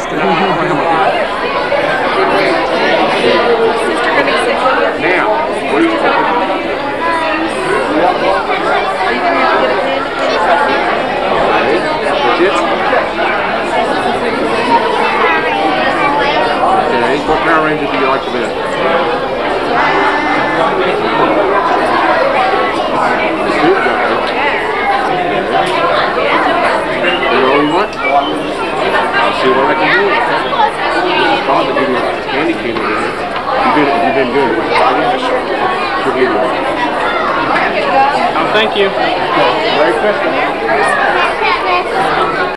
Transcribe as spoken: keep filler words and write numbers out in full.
Now, what are you talking about? Okay, what Power Ranger do you like the best? This good guy. Is that all you want? I'll see what I can do. This is Bob that gave me a candy cane over there. You've been, you've been good. She'll give you one. Oh, thank you. Merry Christmas.